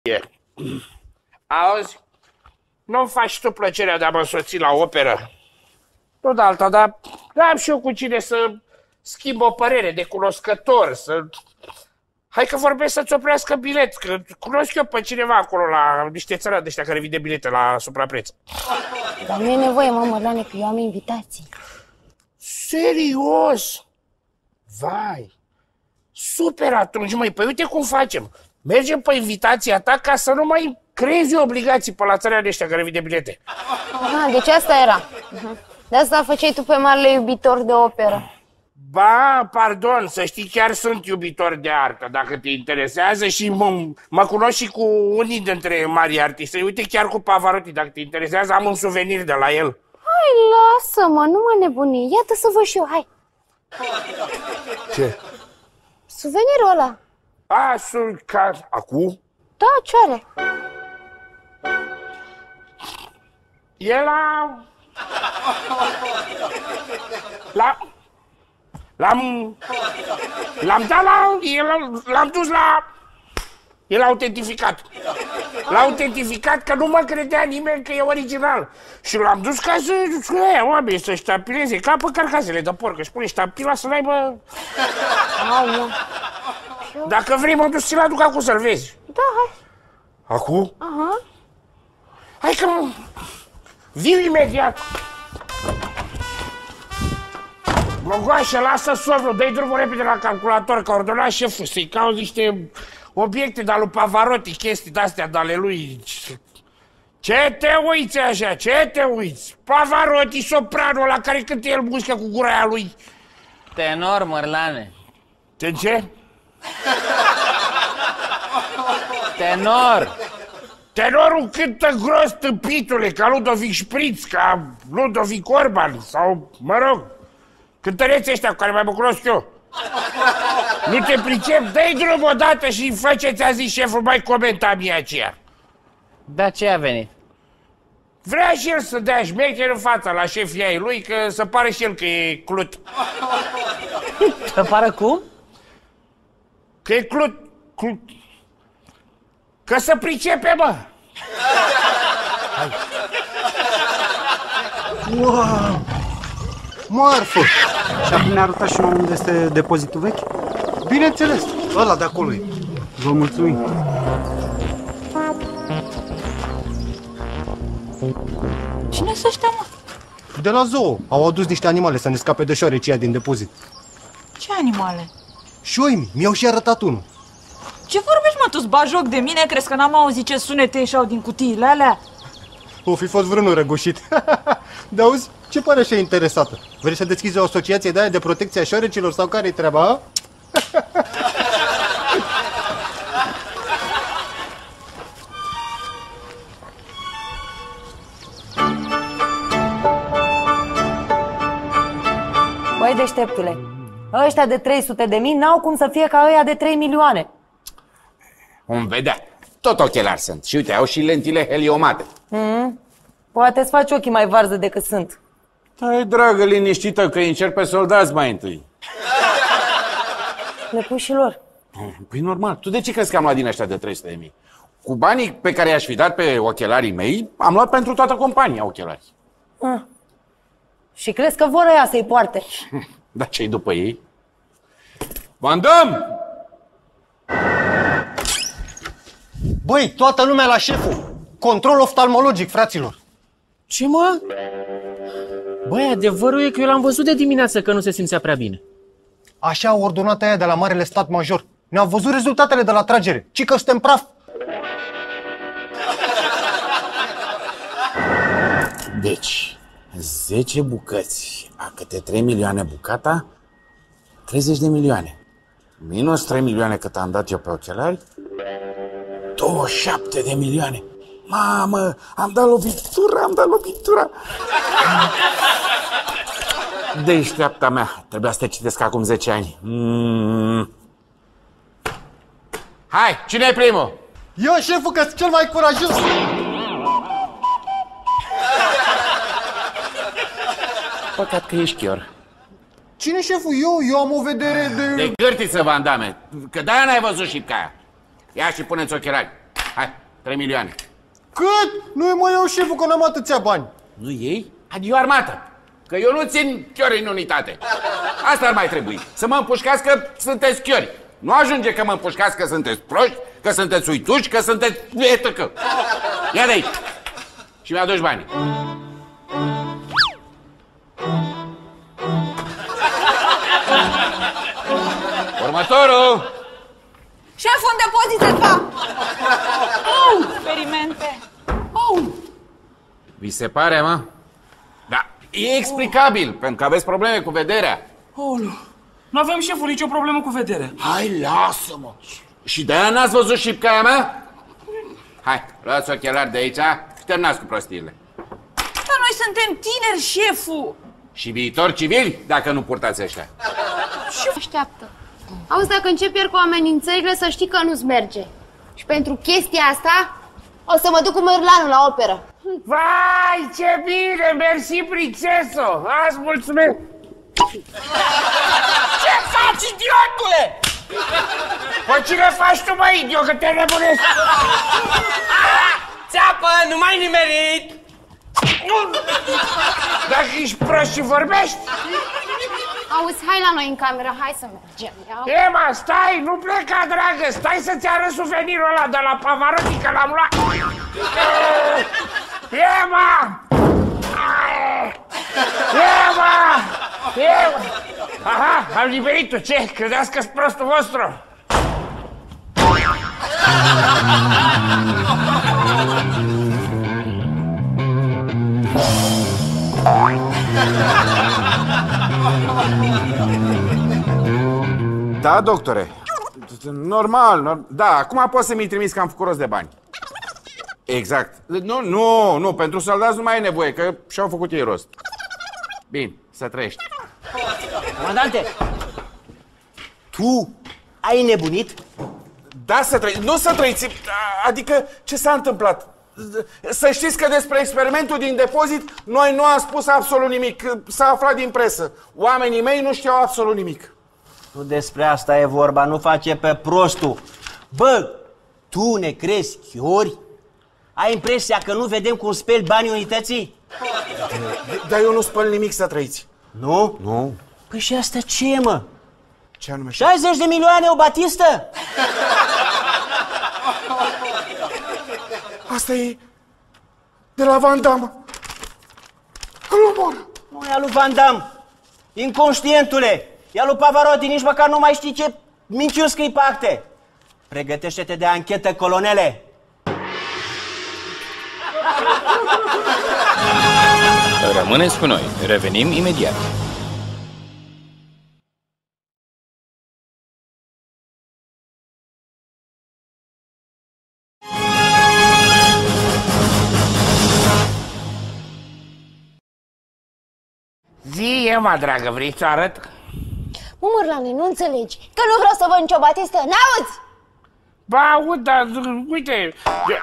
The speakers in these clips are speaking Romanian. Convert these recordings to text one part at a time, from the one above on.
Auzi? Nu-mi faci tu plăcerea de a mă însoți la operă? Nu de alta, dar am și eu cu cine să schimb o părere de cunoscător, să... Hai că vorbesc să-ți oprească bilet, că cunosc eu pe cineva acolo la niște țărani de ăștia care vinde bilete la suprapreț. Dar nu e nevoie, mă, Mărlane, că eu am invitații. Serios? Vai! Super atunci, măi, păi uite cum facem. Mergem pe invitația ta ca să nu mai creezi obligații pe la țărani ăștia care vinde bilete. Aha, deci asta era. De asta făceai tu pe marele iubitor de operă. Ba, pardon, să știi, chiar sunt iubitor de artă, dacă te interesează, și mă cunosc și cu unii dintre mari artiști. Uite, chiar cu Pavarotti, dacă te interesează, am un suvenir de la el. Hai, lasă-mă, nu mă nebuni. Iată să văd și eu, hai. Ce? Suvenirul ăla. A, sunt ca... Acum? Da, ce are? E L-am dat la... L-am dus la... El a autentificat. L-a autentificat că nu mă credea nimeni că e original. Și l-am dus ca să oamenii să ștampileze, ca pe carcasele de porc. Își pune ștampila să n-aibă... Dacă vrei, mă duc și l-aduc acum să-l vezi. Da, hai. Acum? Aha. Hai că... Viu imediat. Gogoașă, lasă somnul, dă-i drumul repede la calculator, că ordona șeful să-i cauți niște obiecte de-a lui Pavarotti, chestii de-astea de-ale lui. Ce te uiți așa? Ce te uiți? Pavarotti, sopranul ăla care cântă el muzică cu gura aia lui. Tenor, Mărlane. Ce? Tenor. Tenorul cântă gros, tâmpitule, ca Ludovic Spritz, ca Ludovic Orban, sau, mă rog, cântăreții ăștia cu care mai mă cunosc eu. Nu te pricep? Dă-i drum odată și fă ce ți-a zis șeful, mai comenta mie aceea. Da, ce a venit? Vrea și el să dea șmecher în fața la șefii ai lui, că să pară și el că e clut. Să pară cum? Că e clut. Că să pricepe, mă! Wow! Marfă! Și acum ne-a arătat și nouă unde este depozitul vechi? Bineînțeles, ăla de acolo e. Vă mulțumim. Cine să ăștia, mă? De la zoo. Au adus niște animale să ne scape de șoareci din depozit. Ce animale? Șoimi, mi-au și arătat unul. Ce vorbești, mă, tu-ți bagi joc de mine? Crezi că n-am auzit ce sunete ieșeau din cutiile alea? O fi fost vreunul răgușit. De auzi, ce pare așa interesată? Vrei să deschizi o asociație de aia de protecție a șoarecilor sau care-i treaba, a? Băi, deșteptule, ăștia de 300.000 n-au cum să fie ca ăia de 3 milioane. Vom vedea. Tot ochelari sunt. Și uite, au și lentile heliomate. Poate-ți faci ochii mai varză decât sunt. Hai, dragă, liniștită, că îi încerc pe soldați mai întâi. Le pui și lor. Păi normal. Tu de ce crezi că am luat din ăștia de 300.000? Cu banii pe care i-aș fi dat pe ochelarii mei, am luat pentru toată compania ochelari. Și crezi că vor ăia să-i poarte? Dar ce-i după ei? Vandăm! Băi, toată lumea la șeful! Control oftalmologic, fraților! Ce, mă? Băi, adevărul e că eu l-am văzut de dimineață că nu se simțea prea bine. Așa a ordonat aia de la Marele Stat Major. Ne-au văzut rezultatele de la tragere. Ci că suntem praf. Deci, 10 bucăți a câte 3 milioane bucata, 30 de milioane. Minus 3 milioane cât am dat eu pe ochelari, 27 de milioane. Mamă, am dat lovitura. Deșteapta mea, trebuia să te citesc acum 10 ani. Hai, cine e primul? Eu, șeful, că sunt cel mai curajos! Păcat că ești chior. Cine, șeful? Eu am o vedere de... De gârtiță, Vandame, că de-aia n-ai văzut șipca aia. Ia și puneți ochelari. Hai, 3 milioane. Cât? Nu-i mă iau șeful că n-am atâția bani. Nu iei? Adică armată. Că eu nu țin chiori în unitate. Asta ar mai trebui. Să mă împușcați că sunteți chiori. Nu ajunge că mă împușcați că sunteți proști, că sunteți uituci, că sunteți... Etăcă. Ia de aici. Și mi-aduci banii. Următorul! Șef, un depozit fa! Experimente. Vi se pare, mă? Da, e explicabil, pentru că aveți probleme cu vederea. Nu avem, șeful, nicio problemă cu vedere. Hai, lasă-mă! Și de-aia n-ați văzut șipcaia mea? Hai, luați ochelari de aici și terminați cu prostiile. Dar noi suntem tineri, șeful. Și viitor civili, dacă nu purtați ăștia. Așteaptă. Auzi, dacă încep iar cu amenințările, să știi că nu-ți merge. Și pentru chestia asta, o să mă duc cu Merlanul la operă. Vai, ce bine! Mersi, prințeso! Azi mulțumesc! Ce faci, idiotule? Păi cine faci tu, mă, idiot, că te nebunesc? Țeapă, nu mai nimerit! Dacă ești prost și vorbești? Auzi, hai la noi în cameră, hai să mergem. Ema, stai, nu pleca, dragă, stai să-ți arăt suvenirul ăla de la Pavarotti, că l-am luat. Ema! Ema! Ema! Aha, am liberit-o, ce? Credeți că-s prostul vostru? Da, doctore. Normal. Da, acum poți să mi-i trimiți că am făcut rost de bani. Exact. Nu, pentru soldați nu mai e nevoie, că și-au făcut ei rost. Bine, să trăiești. Comandante, tu ai nebunit? Da, să trăiți. Nu să trăiți. Adică, ce s-a întâmplat? Să știți că despre experimentul din depozit noi nu am spus absolut nimic. S-a aflat din presă. Oamenii mei nu știau absolut nimic. Nu despre asta e vorba, nu face pe prostul. Bă, tu ne crezi chiori? Ai impresia că nu vedem cum speli banii unității? Dar eu nu spăl nimic, să trăiți. Nu? Nu. Păi și asta ce e, mă? Ce anume? 60 de milioane o batistă? Asta e de la Van Damme. Îl omor. Nu e al lui Van Damme. Inconștientule. E al lui Pavarotti, nici măcar nu mai știi ce minciuni scrii pe acte. Pregătește-te de anchetă, colonele. Rămâneți cu noi. Revenim imediat. Zi, Ema, dragă, vrei să arăt? Mă, Mărlane, nu înțelegi că nu vreau să văd nicio batistă, n-auzi? Ba, aud, dar uite...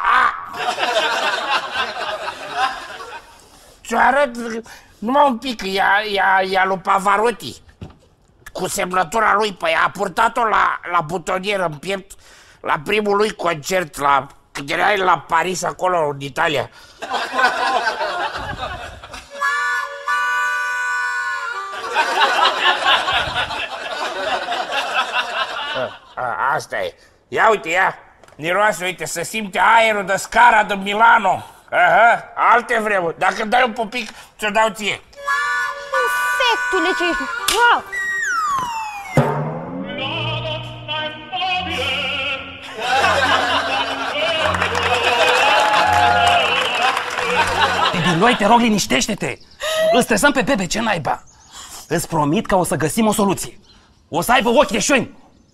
Ți-o arăt numai un pic, e lui Pavarotti. Cu semnătura lui, păi a purtat-o la butonieră în piept la primul lui concert, când era el la Paris, acolo, în Italia. Asta e. Ia uite, ia. Niroase, uite, se simte aerul de scara de Milano. Aha, alte vremuri. Dacă dai un pupic, ți-o dau ție. Infectule, ce ești... Wow! Noi, te rog, liniștește-te. Îl stresăm pe bebe, ce naiba. Îți promit că o să găsim o soluție. O să aibă ochi de șoini.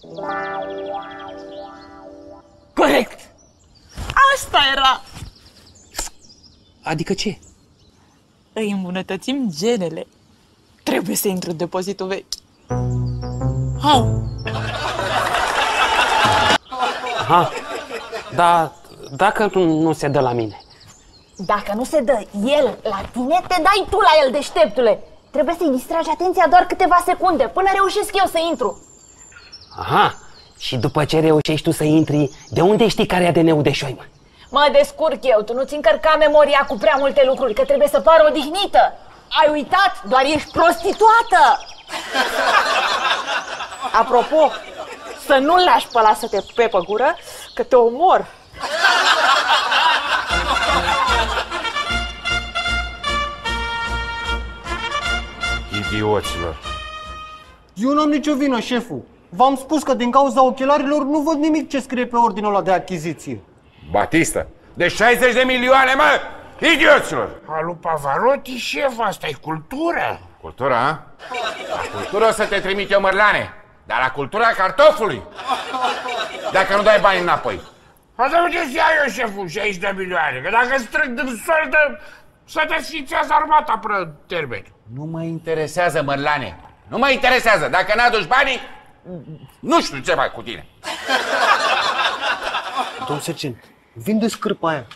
Corect. Asta era. Adică ce? Îi îmbunătățim genele. Trebuie să intru în depozitul vechi. Aha. Dar dacă nu se dă la mine? Dacă nu se dă el la tine, te dai tu la el, deșteptule. Trebuie să-i distragi atenția doar câteva secunde, până reușesc eu să intru. Aha. Și după ce reușești tu să intri, de unde știi care e ADN-ul de șoimă? Mă descurc eu, tu nu-ți încărca memoria cu prea multe lucruri, că trebuie să pară odihnită. Ai uitat? Doar ești prostituată! Apropo, să nu-l lași pe ăla să te pupe pe gură, că te omor. Idioților. Eu n-am nicio vină, șeful. V-am spus că din cauza ochelarilor nu văd nimic ce scrie pe ordinul ăla de achiziție. Batista, de 60 de milioane, mă! Idioților! Alu Pavarotti, șef, asta e cultură. Cultura, a? La cultură o să te trimit eu, Mărlane, dar la cultura cartofului. Dacă nu dai bani înapoi. Asta unde să ia eu, șeful, 60 de milioane? Că dacă strâng din soldă, să desfințează armata până termen. Nu mă interesează, Mărlane. Nu mă interesează. Dacă n-aduci banii, nu știu ce fac cu tine. Domn sergent, vinde scârpa aia.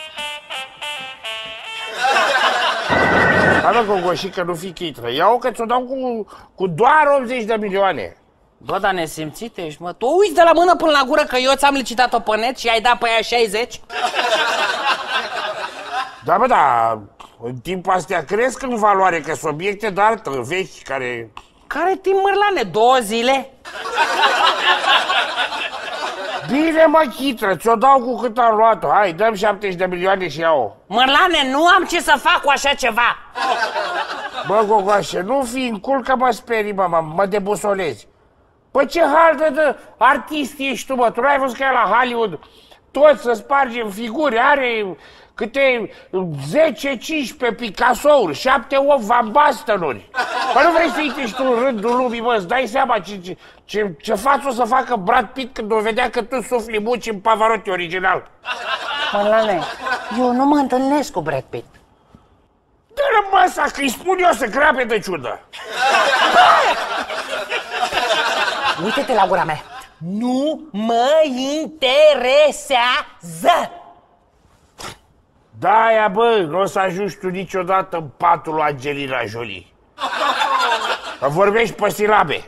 Hai mă, Gogoșică, nu fi chitră. Ia-o că ți-o dau cu doar 80 de milioane. Bă, dar nesimțit ești, mă. Tu uiți de la mână până la gură că eu ți-am licitat-o pe net și ai dat pe ea 60? Da, bă, da. În timpul astea cresc în valoare, că sunt obiecte de artă vechi care... Care timp, Mărlane? 2 zile? Bine, mă, chitră, ți-o dau cu cât am luat-o. Hai, dăm 70 de milioane și ia-o. Mărlane, nu am ce să fac cu așa ceva. Bă, Gogoașe, nu fi în cul că mă sperii, mă debusolezi. Păi ce hal de artist ești tu, mă? Tu n-ai văzut că e la Hollywood tot să spargem figuri, are câte 10-15 Picasso-uri, 7-8 Van Basten-uri. Păi nu vrei să intri tu în rândul lumii, mă, îți dai seama ce față o să facă Brad Pitt când o vedea că tu sufli muci în Pavarotti original. Mărlane, eu nu mă întâlnesc cu Brad Pitt. Dă-l măsa, că-i spun eu să crape de ciudă. Uite-te la gura mea. Nu mă interesează. Da-aia, bă, nu o să ajungi tu niciodată în patul lui Angelina Jolie. Că vorbești pe silabe.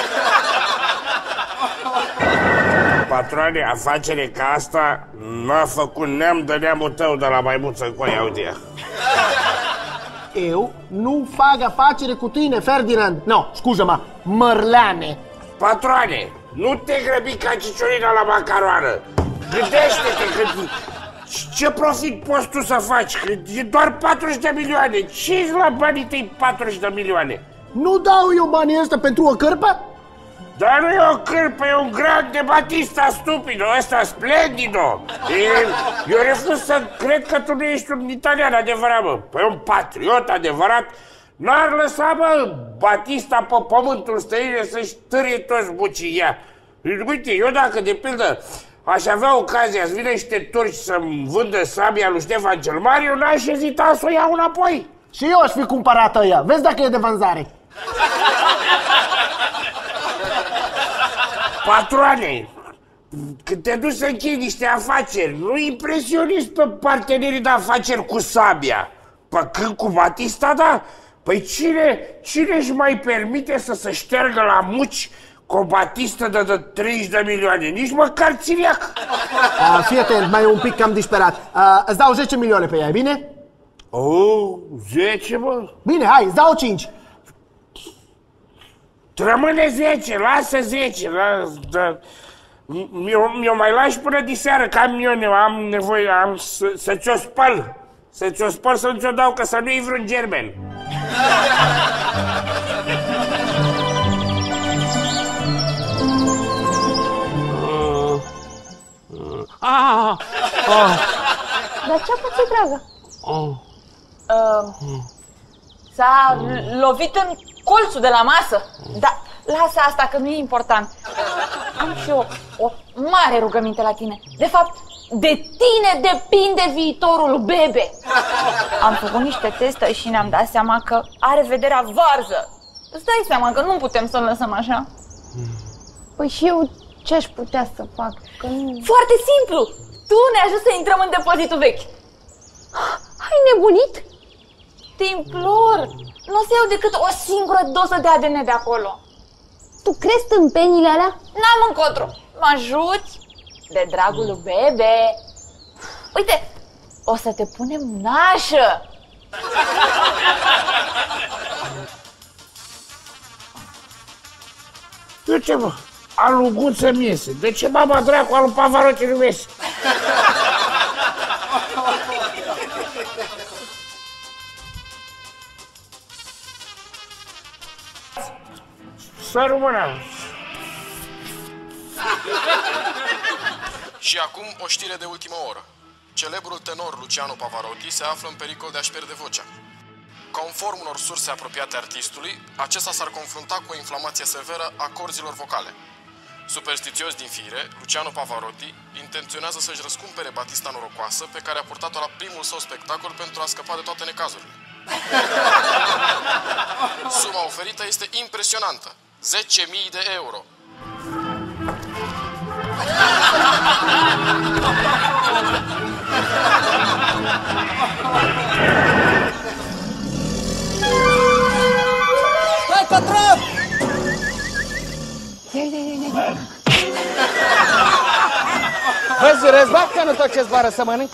Patroane, afacere ca asta n-a făcut neam de neamul tău de la maimuță încoaia, uite. Eu nu fac afacere cu tine, Ferdinand. No, scuză-mă, Mărlane. Patroane, nu te grăbi ca ciciorina la macaroană. Gândește-te că ce profit poți tu să faci? Că e doar 40 de milioane. Ce-i la banii tăi 40 de milioane? Nu dau eu banii ăsta pentru o cărpă? Dar nu e o cârpă, e un gran de Batista stupido, ăsta splendido. Eu refuz să cred că tu nu ești un italian adevărat, mă. Păi un patriot adevărat n-ar lăsa, mă, Batista pe pământul străine să-și târie toți bucii ea. Uite, eu dacă, de pildă, aș avea ocazia să vină niște turci să-mi vândă sabia lui Ștefan cel Mare, eu n-aș ezita să o iau înapoi. Și eu aș fi cumpărat ăia, vezi dacă e de vânzare. Patroane, când te duci să închei niște afaceri, nu impresionezi pe partenerii de afaceri cu sabia. Păi când cu Batista, da? Păi cine își mai permite să se șteargă la muci cu o Batista de 30 de milioane? Nici măcar țiriac. Fii atent, mai e un pic cam disperat. Îți dau 10 milioane pe ea, e bine? Oh, 10, bă? Bine, hai, îți dau 5. Rămâne 10, lasă 10, mi-o mai lași până diseară, camione, am nevoie, să ți-o spăl. Să ți-o spăl, să nu ți-o dau, că să nu iei vreun germen. Dar ce-a pățit, dragă? S-a lovit în colțul de la masă. Da, lasă asta că nu e important. Am și eu o mare rugăminte la tine. De fapt, de tine depinde viitorul Bebe. Am făcut niște teste și ne-am dat seama că are vederea varză. Îți dai seama că nu putem să-l lăsăm așa? Păi și eu ce-aș putea să fac? Că nu... Foarte simplu! Tu ne ajut să intrăm în depozitul vechi. Ai nebunit? Te implor! Nu o să iau decât o singură doză de ADN de acolo. Tu crezi tâmpenile alea? N-am încotro. Mă ajuți? De dragul lui Bebe. Uite, o să te punem nașă. Eu ce mă? Aluguță-mi iese. De ce mama dracu al lui Pavarotti nu iese? Să rămână. Și acum o știre de ultimă oră. Celebrul tenor Luciano Pavarotti se află în pericol de a-și pierde vocea. Conform unor surse apropiate artistului, acesta s-ar confrunta cu o inflamație severă a corzilor vocale. Superstițios din fire, Luciano Pavarotti intenționează să-și răscumpere batista norocoasă pe care a purtat-o la primul său spectacol pentru a scăpa de toate necazurile. Suma oferită este impresionantă. 10.000 de euro. Hai, patron! Vezi, răzbat că nu tot ce zboară să mănâncă.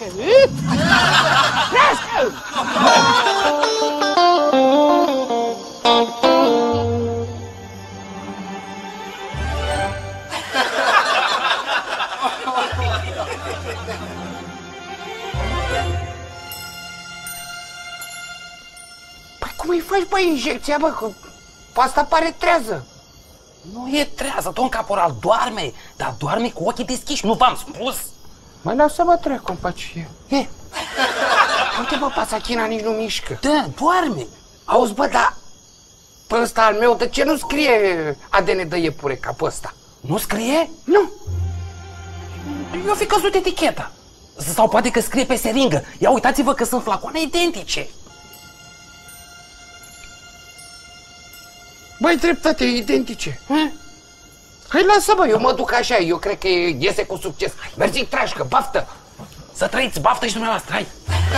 Păi cum îi faci, băi, injecția, bă, că asta pare trează. Nu e trează, domn caporal, doarme, dar doarme cu ochii deschiși, nu v-am spus? Mă, lasă-mă treacă, compacie. E, uite, bă, pasachina nici nu mișcă. Da, doarme. Auzi, bă, dar pe ăsta al meu, de ce nu scrie ADN de iepure ca pe ăsta? Nu scrie? Nu. Eu fi căzut eticheta. Sau poate că scrie pe seringă. Ia uitați-vă că sunt flacoane identice. Băi, dreptate, identice. Hai, lasă-mă, eu mă duc așa, eu cred că iese cu succes. Mergi, trașcă, baftă! Să trăiți, baftă și dumneavoastră, hai!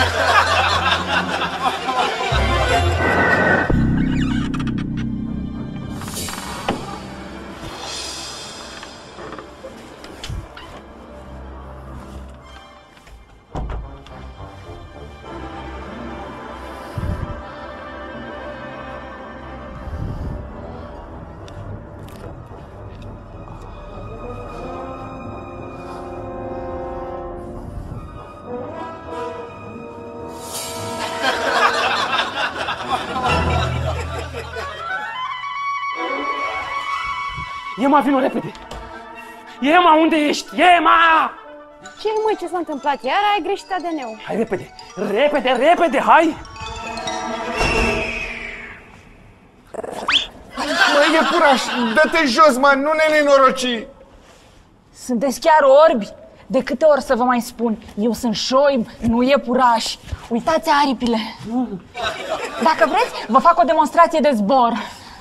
Ema, vino repede! Ema, unde ești? Ema! Ce, măi, ce s-a întâmplat? Iar ai greșit ADN-ul. Hai repede! Repede, repede, hai! Măi, iepuraș, dă-te jos, mă, nu ne nenoroci! Sunteți chiar orbi? De câte ori să vă mai spun? Eu sunt șoib, nu iepuraș. Uitați aripile. Dacă vreți, vă fac o demonstrație de zbor.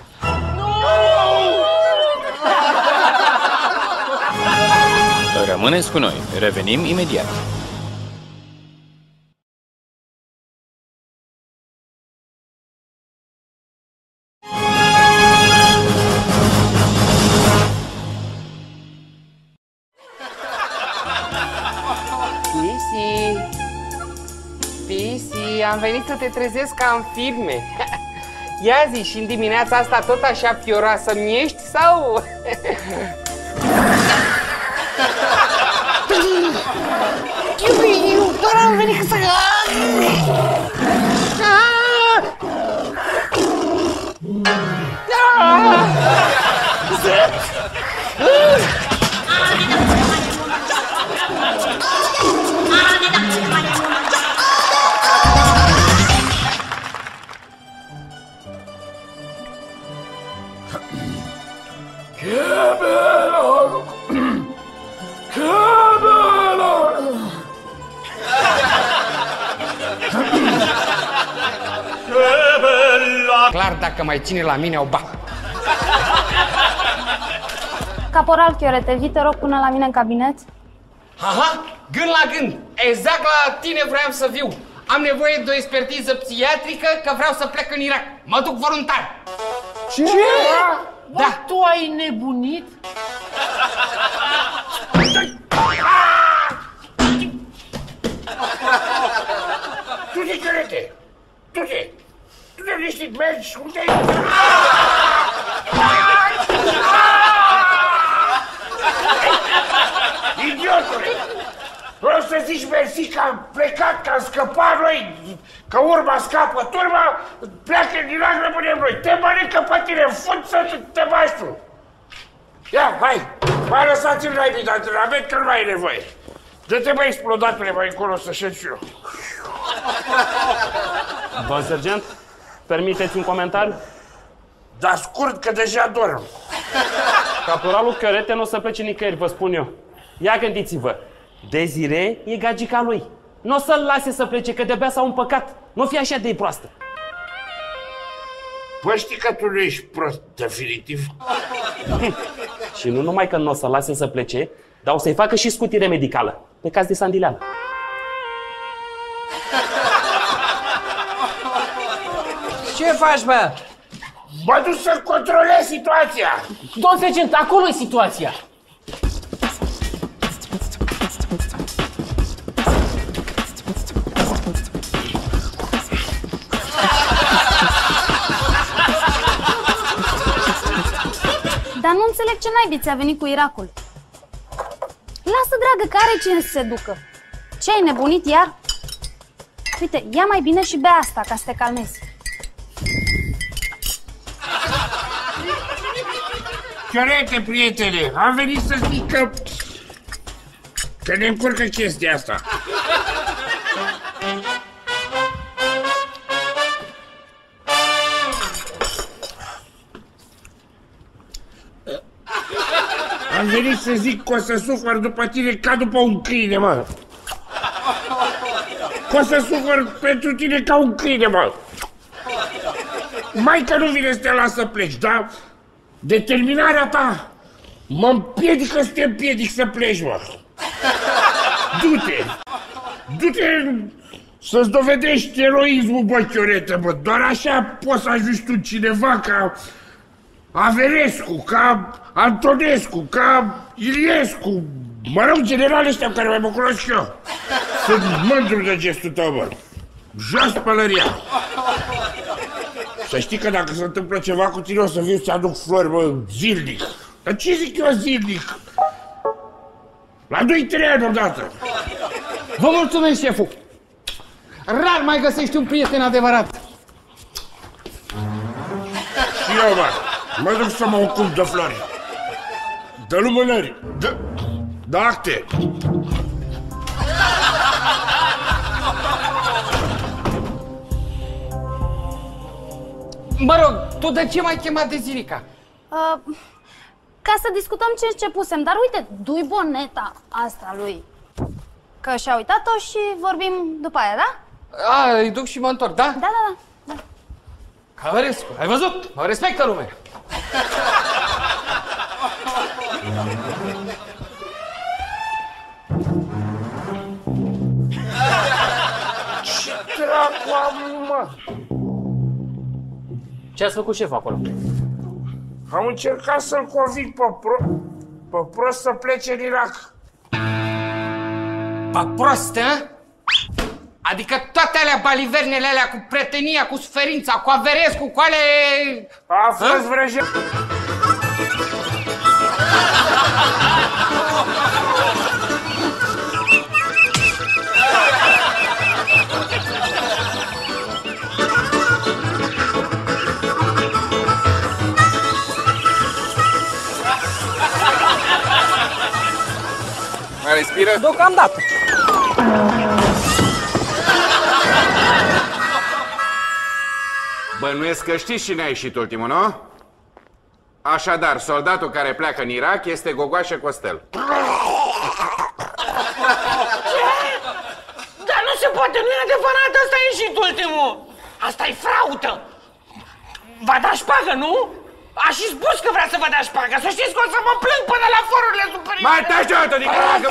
Rămâneți cu noi, revenim imediat. Pisi, am venit să te trezesc ca în filme. Ia zi, și în dimineața asta tot așa fioroasă-mi ești sau? Eu doar am venit să... Clar, dacă mai ține la mine, o bat. Caporal Chiorete, vii, te rog, până la mine în cabinet. Aha, gând la gând. Exact la tine vreau să viu. Am nevoie de o expertiză psihiatrică că vreau să plec în Irak. Mă duc voluntar. Ce? Da. Tu ai nebunit? Du-te, Chiorete! Du-te! Du-te liniștit, mergi! Unde ai? Idiotule! Vreau să zici mersi că am plecat, că am scăpat noi, că urma scapă turma, pleacă din lac, rămânem noi. Te mănâncă pe tine, fut să te bași tu. Ia, hai, mai lăsați-l naibii de antrenament, că nu mai e nevoie. Dă-te, mai explodatule, mai încolo să șed și eu. Domn sergent, permiteți un comentariu? Dar scurt, că deja dorm. Caporalul Chiorete nu o să plece nicăieri, vă spun eu. Ia gândiți-vă, Desire e gagica lui. Nu o să-l lase să plece, că de-abia s-au împăcat. Nu fi așa de proastă. Păi știi că tu nu ești prost, definitiv. Și nu numai că nu o să-l lase să plece, dar o să-i facă și scutire medicală, pe caz de sandileală. Ce faci, bă? Mă duc să controlez situația. Domn sergent, acolo e situația. Dar nu înțeleg ce naibii ți-a venit cu Irakul. Lasă, dragă, că are cine să se ducă. Ce, ai nebunit iar? Uite, ia mai bine și bea asta, ca să te calmezi. Chiorete, prietene, am venit să zic că ne încurcă chestia asta. Am venit să zic că o să sufăr după tine ca după un câine, mă. Că o să sufăr pentru tine ca un câine, mă. Mai că nu vine să te las să pleci, dar determinarea ta mă împiedică să te împiedic să pleci, mă. Du-te! Du-te să-ți dovedești eroismul, bă, Chiorete, bă. Doar așa poți să ajungi tu cineva ca Averescu, ca Antonescu, ca Iliescu, mă rog, generalii ăștia care mai mă cunosc și eu. Sunt mândru de gestul tău, bă. Jos pălăria. Să știi că dacă se întâmplă ceva cu tine, o să viu să aduc flori, bă, zilnic. Dar ce zic eu zilnic? La 2-3 ani odată. Vă mulțumesc, șeful. Rar mai găsești un prieten adevărat. Și eu, bă, mă duc să mă ocup de flori. De lumânări, de acte. Mă rog, tu de ce m-ai chemat de Zirica? Ca să discutăm ce începusem, dar uite, du-i boneta asta lui. Că și-a uitat-o și vorbim după aia, da? A, îi duc și mă întorc, da? Da. Averescu, ai văzut? Mă respectă lumea. Ce dracu am, mă? Ce ați făcut, șef, acolo? Am încercat să-l conving pe prost să plece în Irak. Pe prost, hă? Adică toate alea balivernele alea cu pretenia, cu suferința, cu Averescu, cu ale... A fost vrăjit. Mai respiră? Deocamdată. Bănuiesc că știți cine a ieșit ultimul, nu? Așadar, soldatul care pleacă în Irak este Gogoașă Costel. Dar nu se poate, nu e adevărat, ăsta a ieșit ultimul. Asta e fraudă. Va da șpagă, nu? A și spus că vrea să vă dea șpagă. Să știți că o să mă plâng până la forurile superioare. Mai taci o dată, că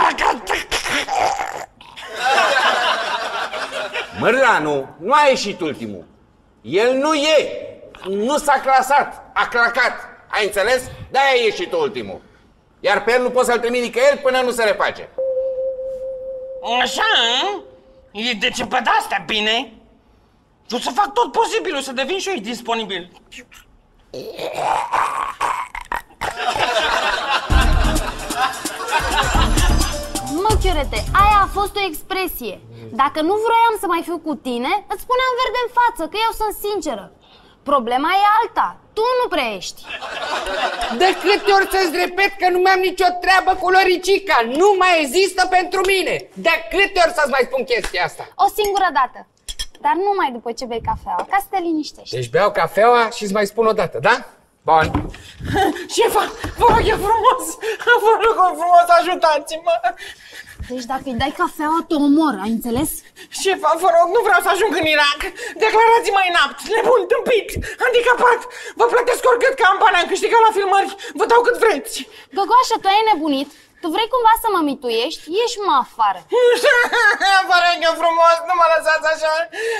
Mărlanu nu a ieșit ultimul. El nu e. Nu s-a clasat. A clacat. Ai înțeles? De-aia a ieșit ultimul. Iar pe el nu poți să-l trimit nicăieri până nu se reface. Așa, e de ce pe de-astea, bine? Eu să fac tot posibilul să devin și eu disponibil. Mă, Chiorete, aia a fost o expresie. Dacă nu vroiam să mai fiu cu tine, îți spuneam verde în față, că eu sunt sinceră. Problema e alta, tu nu prea ești. De câte ori să-ți repet că nu mi-am nicio treabă cu Loricica? Nu mai există pentru mine. De câte ori să-ți mai spun chestia asta? O singură dată, dar numai după ce bei cafeaua, ca să te liniștești. Deci beau cafeaua și îți mai spun o dată, da? Bun. Șefa, vă rog, e frumos! Vă rog, frumos, ajutați-mă! Deci dacă îi dai cafeaua, te omor, ai înțeles? Șefa, vă rog, nu vreau să ajung în Irak! Declarați-mă inapt, nebun, tâmpit, handicapat! Vă plătesc oricât că am bani, am câștigat la filmări, vă dau cât vreți! Găgoașă, tu ai nebunit? Tu vrei cumva să mă mituiești? Ieși-mă afară! Vă rog, e frumos, nu mă lăsați așa!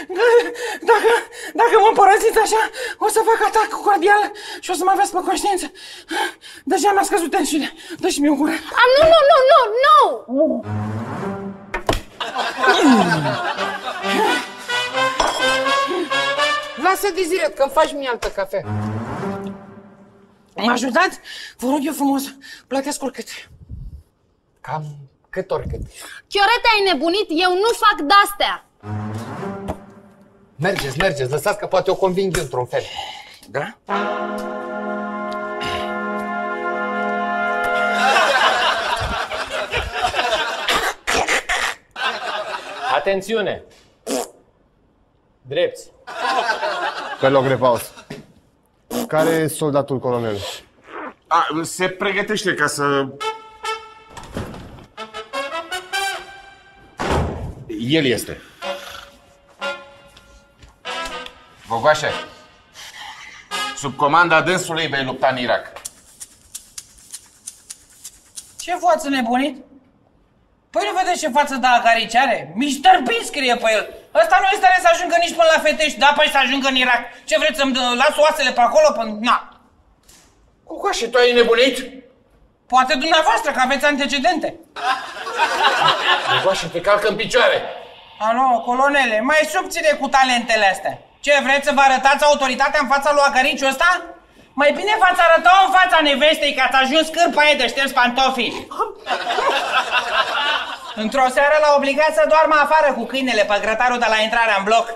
Dacă mă părăsiți așa, o să fac atac cordial și o să mă aveți pe conștiință. Deja mi-a scăzut tensiunea, dă-și-mi o gură. Nu! Lasă Desiret, că-mi faci mie altă cafea. Mă ajutați? Vă rog eu frumos, plătesc oricât. Cam cât oricât. Chiorete, ai nebunit? Eu nu fac de-astea! Mergeți, lăsați că poate o conving eu într-un fel. Da? Atențiune! Drepți. Pe loc repaus. Care e soldatul colonel? Se pregătește ca să... El este. Gogoașe, sub comanda dânsului vei lupta în Irak. Ce față nebunit? Păi nu vedeți ce față de agarici are? Mr. Bean scrie pe el. Ăsta nu este să ajungă nici până la Fetești, da, păi să ajungă în Irak. Ce vreți să-mi las oasele pe acolo? Na. Gogoașe, tu ai nebunit? Poate dumneavoastră, că aveți antecedente. Gogoașe, te calcă în picioare. Alo, colonele, mai subțire cu talentele astea. Ce, vreți să vă arătați autoritatea în fața lui Agariciu ăsta? Mai bine v-ați arăta în fața nevestei că ați ajuns cârpa ei de șters pantofii. Într-o seară l-a obligat să doarmă afară cu câinele pe grătarul de la intrarea în bloc.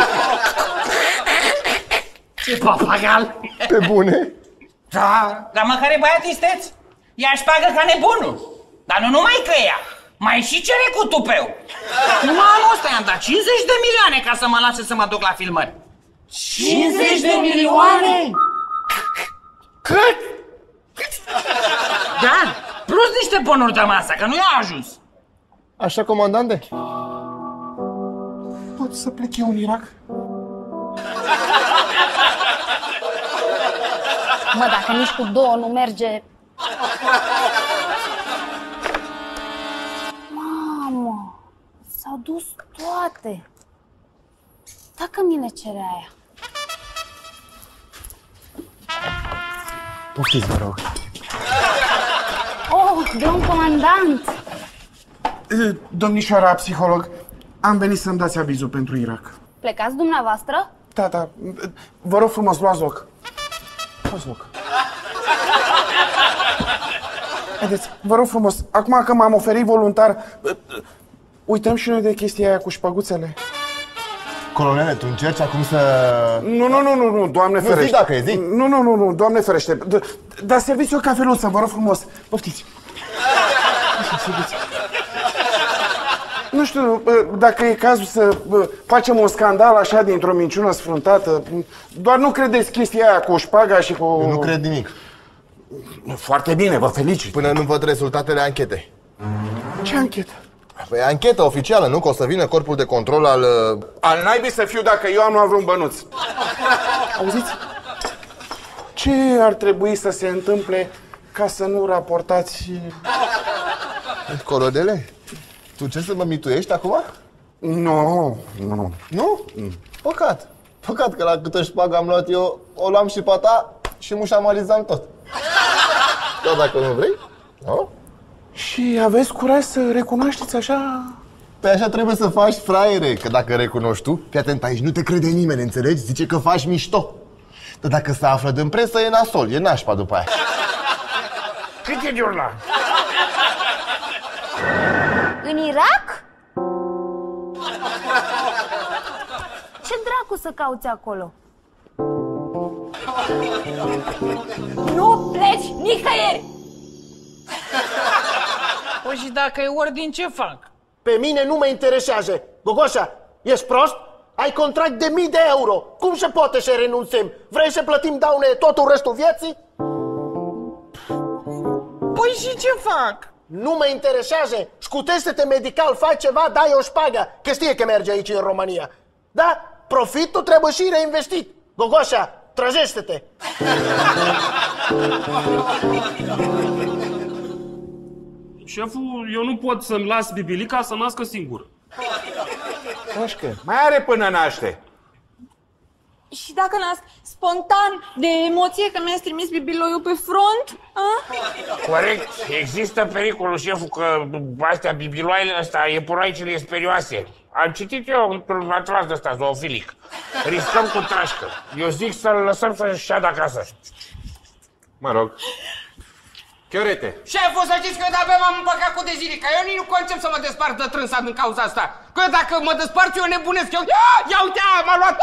Ce papagal! Pe bune? Da, dar măcar e băiat isteț. Ea își pagă ca nebunul. Dar nu numai că ea, mai și cere cu tupeu. Numai anul ăsta i-am dat 50 de milioane ca să mă lase să mă duc la filmări. 50 de milioane? Cât? Da, plus niște bonuri de masă, că nu i-a ajuns. Așa, comandante? Pot să plec eu în Irak? Mă, dacă nici cu două nu merge... Mamă, s-au dus toate. Dacă mi le cere aia. Poftiți, vă rog. Oh, domn comandant! Domnișoara psiholog, am venit să-mi dați avizul pentru Irak. Plecați dumneavoastră? Da, vă rog frumos, luați loc. Luați loc. Haideți, vă rog frumos, acum că m-am oferit voluntar, uităm și noi de chestia aia cu șpăguțele. Colonele, tu încerci acum să... Nu, Doamne ferește. Nu, zi dacă e, zi. Nu, Doamne ferește. Dar serviți o cafeluță, vă rog frumos. Poftiți. Nu știu dacă e cazul să facem un scandal așa dintr-o minciună sfruntată. Doar nu credeți chestia aia cu șpaga și cu... Eu nu cred nimic. Foarte bine, vă felicit. Până nu văd rezultatele anchetei. Ce anchetă? Păi anchetă oficială, nu? Că o să vină corpul de control al... Al naibii să fiu dacă eu am luat vreun bănuț. Auziți? Ce ar trebui să se întâmple ca să nu raportați... Colonele? Tu ce să mă mituiești acum? Nu. Nu? Păcat. Păcat că la câtă șpagă am luat eu, o luam și pe ta și mușamalizam tot. Dar dacă nu vrei, Da? Și aveți curaj să recunoașteți așa? Păi așa trebuie să faci, fraiere, că dacă recunoști tu, fii atent aici, nu te crede nimeni, înțelegi? Zice că faci mișto. Dar dacă se află din presă, e nasol, e nașpa după aia. Cât e de urla? În Irak? Ce dracu să cauți acolo? Nu pleci nicăieri! Păi și dacă e ordin, ce fac? Pe mine nu mă interesează. Gogoșa, ești prost? Ai contract de 1000 de euro. Cum se poate să renunțăm? Vrei să plătim daune totul restul vieții? Păi și ce fac? Nu mă interesează. Scutește-te medical, fai ceva, dai o șpagă. Că știe că merge aici în România. Da? Profitul trebuie și reinvestit. Gogoșa, trăjește-te! Șeful, eu nu pot să-mi las bibilica să nască singur. Pașcă, mai are până naște. Și dacă nasc spontan, de emoție că mi-ați trimis bibiloiul pe front? A? Corect, există pericolul, șeful, că astea bibiloaiele astea, iepuroaicele sperioase. Am citit eu într-un atlas de ăsta zoofilic. Riscăm cu trașcă. Eu zic să-l lăsăm să-și șadă acasă. Mă rog. Chiorete. Șeful, să știți că eu de-abia m-am împăcat cu Dezirica. Eu nici nu concep să mă despart de trânsa din cauza asta. Că dacă mă despart eu nebunesc. Ia uite, m-a luat!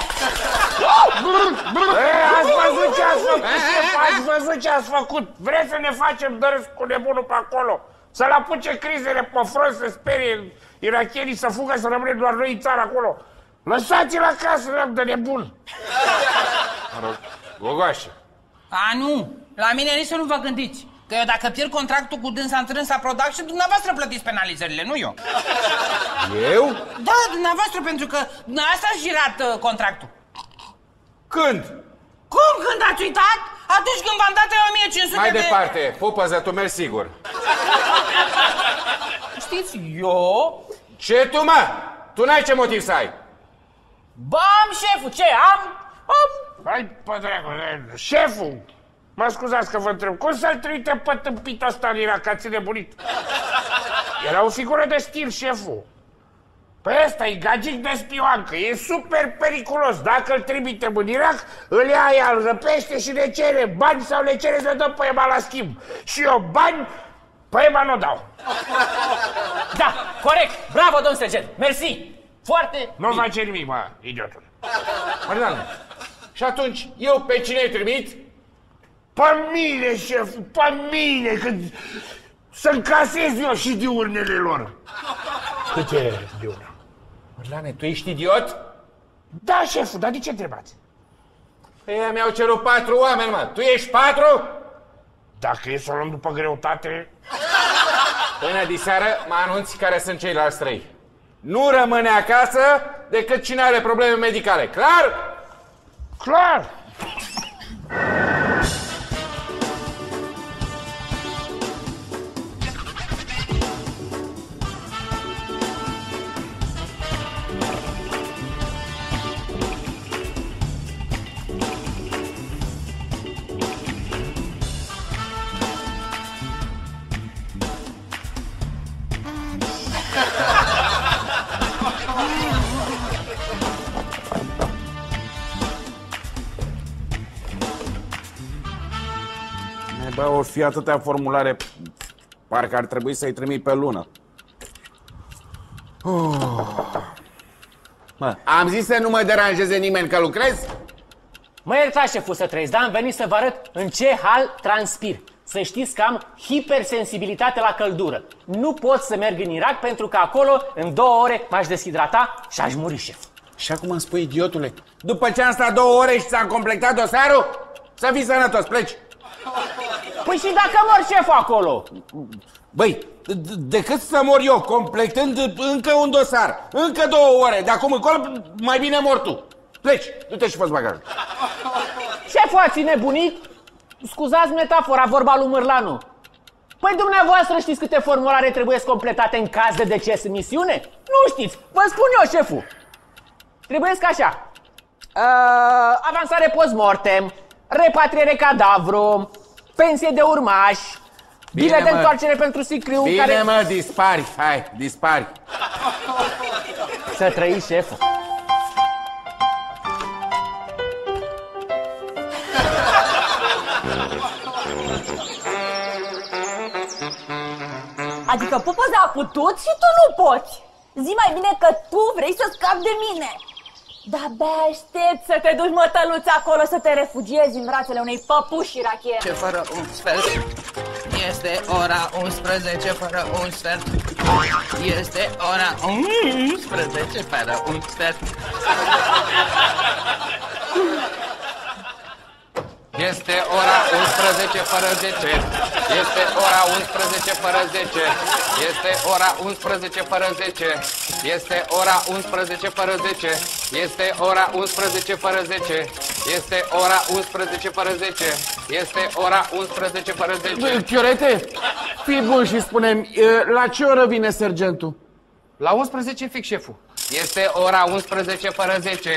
Ați văzut ce ați făcut, șef? Ați văzut ce ați făcut? Vreți să ne facem de râs cu nebunul pe acolo? Să-l apuce crizele pe front, să sperie irachienii, să fugă, să rămâne doar noi în țară acolo. Lăsați-l acasă, de nebun! Mă rog, Gogoașă. A, nu! La mine nici să nu vă gândiți. Că eu dacă pierd contractul cu Dânsa în Trânsa Production, dumneavoastră plătiți penalizările, nu eu. Eu? Da, dumneavoastră, pentru că dumneavoastră ați girat contractul. Când? Cum când ați uitat? Atunci când v-am dat 1500 Mai de... departe, pupă-ză, tu mergi sigur. Știți, eu... Ce tu, mă? Tu n-ai ce motiv să ai. Bam, șeful, ce? Am? Hai, pe dracu, șeful! Mă scuzați că vă întreb, cum să-l trimite pe tâmpitul ăsta în Irak, ați nebunit? Era o figură de stil, șeful. Păi ăsta e gagic de spioancă, e super periculos. Dacă îl trimitem în Irak, îl ia ea, îl răpește și le cere bani sau le cere să dăm poema la schimb. Și eu bani, poema nu dau. Da, corect, bravo, domn sergent, mersi. Foarte Nu face nimic, mă, idiotul. Mardan, și atunci eu pe cine îi trimit? Pe mine, șef, pe mine, că să încasez eu și diurnele lor. Câte diurne? Mărlane, tu ești idiot? Da, șeful, dar de ce întrebați? Ei mi-au cerut 4 oameni, mă. Tu ești 4? Dacă e să o luăm după greutate... Până diseară mă anunți care sunt ceilalți 3. Nu rămâne acasă decât cine are probleme medicale. Clar? Clar! Bă, o fi atâtea formulare, parcă ar trebui să-i trimit pe lună. Mă, am zis să nu mă deranjeze nimeni că lucrez? Mă iertați, șeful, să trăiesc, dar am venit să vă arăt în ce hal transpir. Să știți că am hipersensibilitate la căldură. Nu pot să merg în Irak pentru că acolo, în 2 ore, m-aș deshidrata și aș muri, șef. Și acum îmi spui, idiotule, după ce am stat 2 ore și ți-am completat dosarul, să fii sănătos, pleci. Păi și dacă mor șeful acolo? Băi, decât să mor eu completând încă un dosar, încă 2 ore, de acum încolo, mai bine mor tu. Pleci, du-te și fă-ți bagajul. Șeful, ați nebunit? Scuzați metafora, vorba lui Mârlanu. Păi dumneavoastră știți câte formulare trebuie completate în caz de deces în misiune? Nu știți, vă spun eu, șeful. Trebuiesc așa. Avansare post-mortem, repatriere cadavru, pensie de urmași, Bine de întoarcere pentru sicriu Bine, care... mă, dispari, hai, dispari. Să trăiți, șeful. Adică Popoza a putut și tu nu poți. Zi mai bine că tu vrei să scapi de mine. De-abia aștept să te duci, mătăluț, acolo să te refugiezi în brațele unei păpuși rachiere. Ce fără un sfert. Este ora 11 fără un sfert. Este ora 11 fără un sfert. Este ora 11 fără 10. Este ora 11 fără 10. Este ora 11 fără 10. Este ora 11 fără 10. Este ora 11 fără 10. Este ora 11 fără 10. Este ora 11 fără 10. Chiorete, fii bun și spune-mi, la ce oră vine sergentul? La 11 fix, șeful. Este ora 11 fără 10.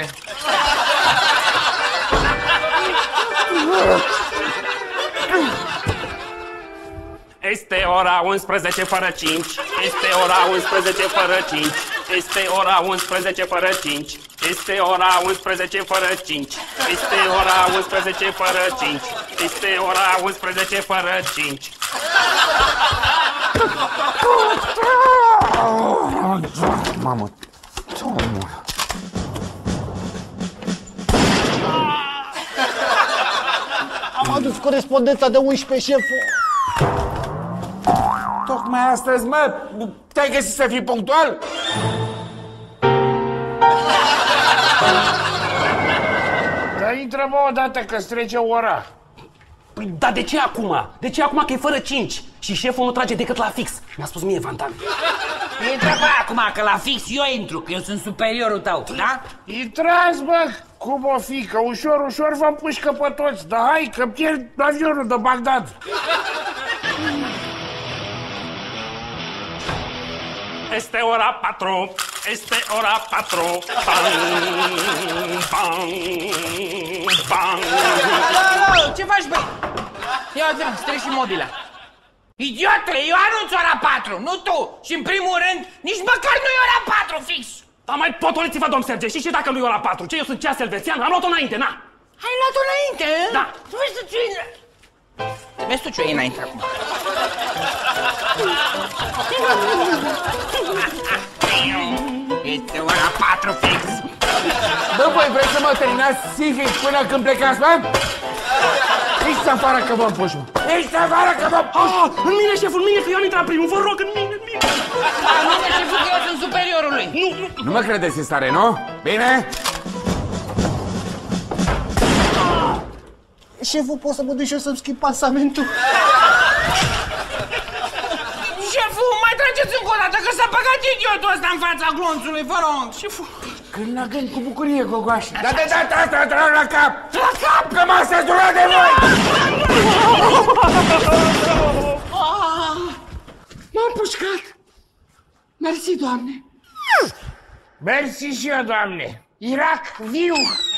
Este ora 11 fără 5. Este ora 11 fără 5. Este ora 11 fără 5. Este ora 11 fără 5. Este ora 11 fără 5. Este ora 11 fără 5. Mamă, Am adus corespondența de 11, șef. Tocmai astăzi, mă, te-ai găsit să fii punctual? Dar intră, mă, odată că-ți trece ora. Păi, dar de ce acum? De ce acum că e fără 5? Și șeful nu trage decât la fix. Mi-a spus mie, Vantan. Intră bă acum, că la fix eu intru, că eu sunt superiorul tău, da? Intrați, bă, cum o fi, că ușor, ușor vă împușcă pe toți. Dar hai, că pierd avionul de Bagdad. Este ora 4. Este ora 4. Bang, bang, bang. Ce faci, băi? Ia uite, strici și mobila. Idiotule, eu anunț ora 4, nu tu! Și în primul rând, nici măcar nu e ora 4 fix! Dar mai potoliți-vă, domn Serge, și dacă nu e ora 4? Ce, eu sunt ceas elvețian? Am luat-o înainte, na! Ai luat-o înainte? Da. Tu vezi tu ce e... Vezi tu ce e înainte acum. Este ora 4 fix! Bă, voi vreți să mă terminați psihic până când plecați, mă? Ești afară că vă împuși, mă! Ești afară că vă împuși! În mine, șeful, în mine, că eu am intrat primul, vă rog, în mine, în mine! Nu mă, șeful, că eu sunt superiorul lui! Nu mă credeți în stare, nu? Bine? Șeful, poți să mă duci și eu să-mi schimb pasamentul? Șeful, mai trageți încă o dată, că s-a băgat idiotul ăsta în fața glonțului, vă rog! Șeful... Când la gând cu bucurie, Gogoașe. Da, de data asta trag la cap! La cap! Că m-ați durat de voi! M-am pușcat. Mersi, Doamne. Mersi și eu, Doamne. Irak, viu!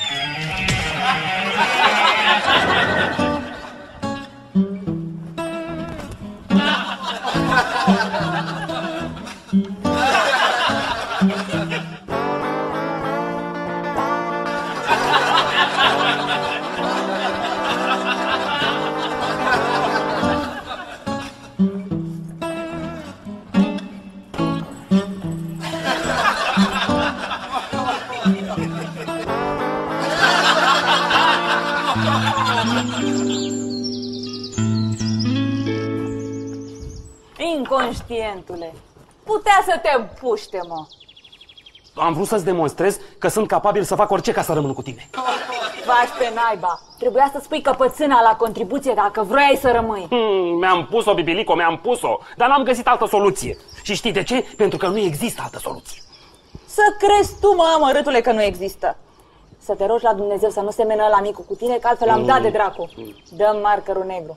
Inconștientule, putea să te împuște, mă. Am vrut să-ți demonstrez că sunt capabil să fac orice ca să rămân cu tine. Faci pe naiba. Trebuia să spui căpățâna la contribuție dacă vroiai să rămâi. Mi-am pus-o, Bibilico, mi-am pus-o, dar n-am găsit altă soluție. Și știi de ce? Pentru că nu există altă soluție. Să crezi tu, mă, amărâtule, că nu există. Să te rogi la Dumnezeu să nu semene la micul cu tine, că altfel am dat de dracu. Dă-mi markerul negru.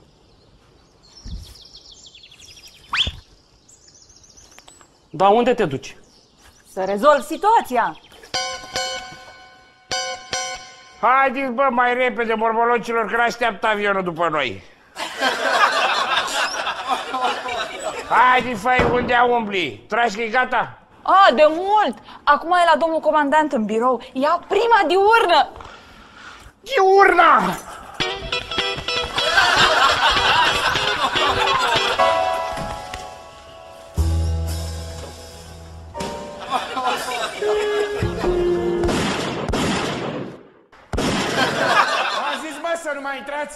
Dar unde te duci? Să rezolv situația. Haideți, bă, mai repede, mormolocilor, că așteaptă avionul după noi. Haide, fai, unde umbli? Tragi că-i gata? De mult! Acum e la domnul comandant în birou. Ia prima diurnă! Diurna! Am zis, mă, să nu mai intrați!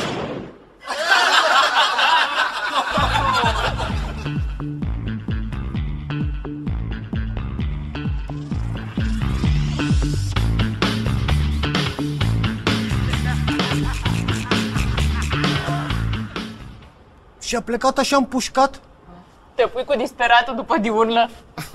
Și a plecat așa împușcat? Te pui cu disperatul după diurnă?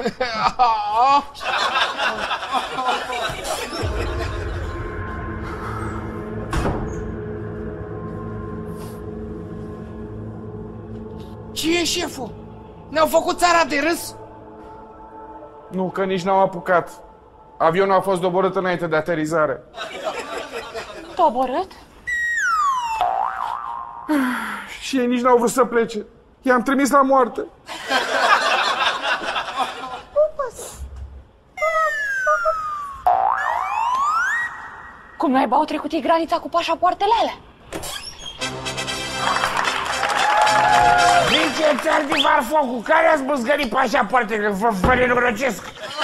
Ce e, șeful? Ne-au făcut țara de râs? Nu, că nici n-au apucat. Avionul a fost doborât înainte de aterizare. Doborât? Și ei nici n-au vrut să plece. I-am trimis la moarte. Cum naiba au trecut ei granița cu pașapoartele alea? Zice, ți-ar divar focul, care a zbâzgărit pașapoarte, că vă nenorocesc?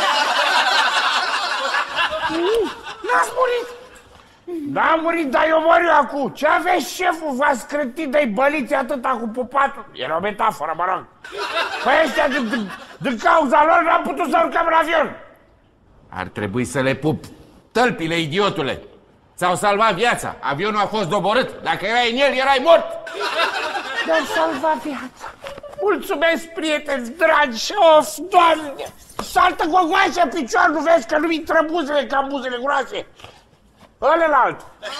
N-ați murit! N-am murit, dar eu mor eu acum. Ce aveți, șeful? V-ați scrântit de-i băliți atâta cu pupatul? Era o metaforă, mă rog. Păi ăștia, din cauza lor, n-am putut să urcăm în avion. Ar trebui să le pup. Tălpile, idiotule! Ți-au salvat viața. Avionul a fost doborât. Dacă erai în el, erai mort. Mi-am salvat viața. Mulțumesc, prieteni dragi. Of, Doamne! Saltă gogoașa picior, nu vezi că nu-mi intră buzele ca buzele groase? Ălălalt.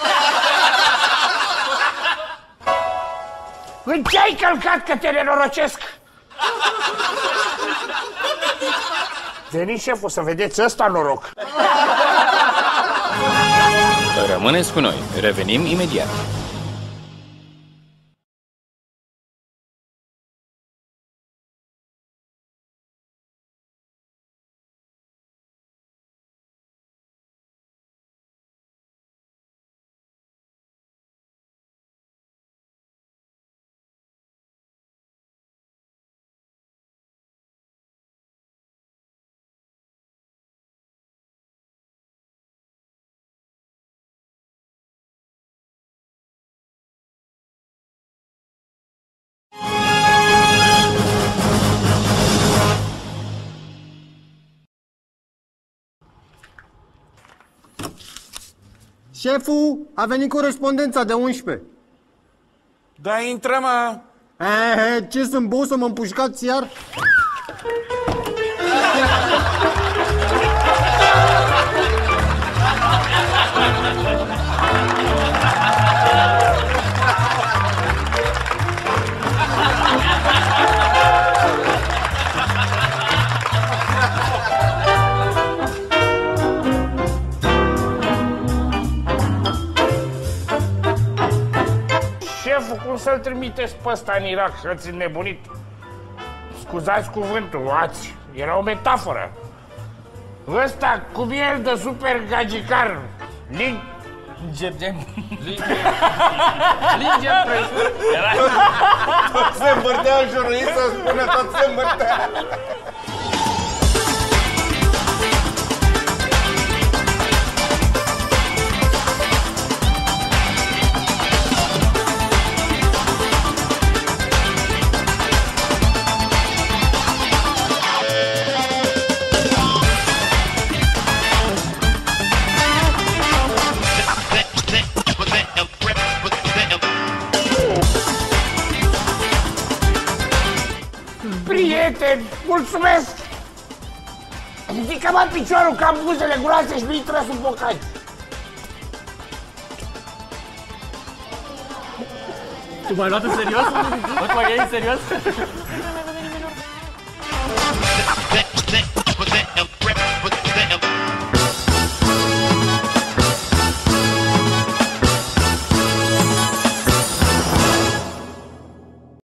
În ce ai călcat că te nenorocesc? Veni, șeful, să vedeți ăsta noroc. Rămâneți cu noi. Revenim imediat. Șeful, a venit corespondența de 11. Da, intră, mă! Ce sunt bou să mă împușcați iar? Șeful, cum să-l trimiteți pe ăsta în Irak? Că-ți înnebunit. Scuzați cuvântul, ați. Era o metaforă. Ăsta, cum e el de super gagicar? Tot se învârtea în jurul ei să spună, tot se învârtea. Prieteni, mulțumesc! Ridică-mă piciorul ca buzele groase și nu intră sub bocaci. Tu m-ai luat în serios? O, tu m-ai luat în serios?